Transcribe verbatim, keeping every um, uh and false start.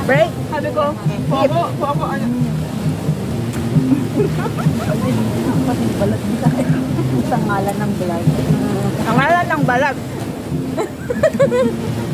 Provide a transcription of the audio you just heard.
Break. Sabi ko, Popo, Popo, ano? Balat din tayo. Sa ngalan ng balat. Ang ngalan ng balat.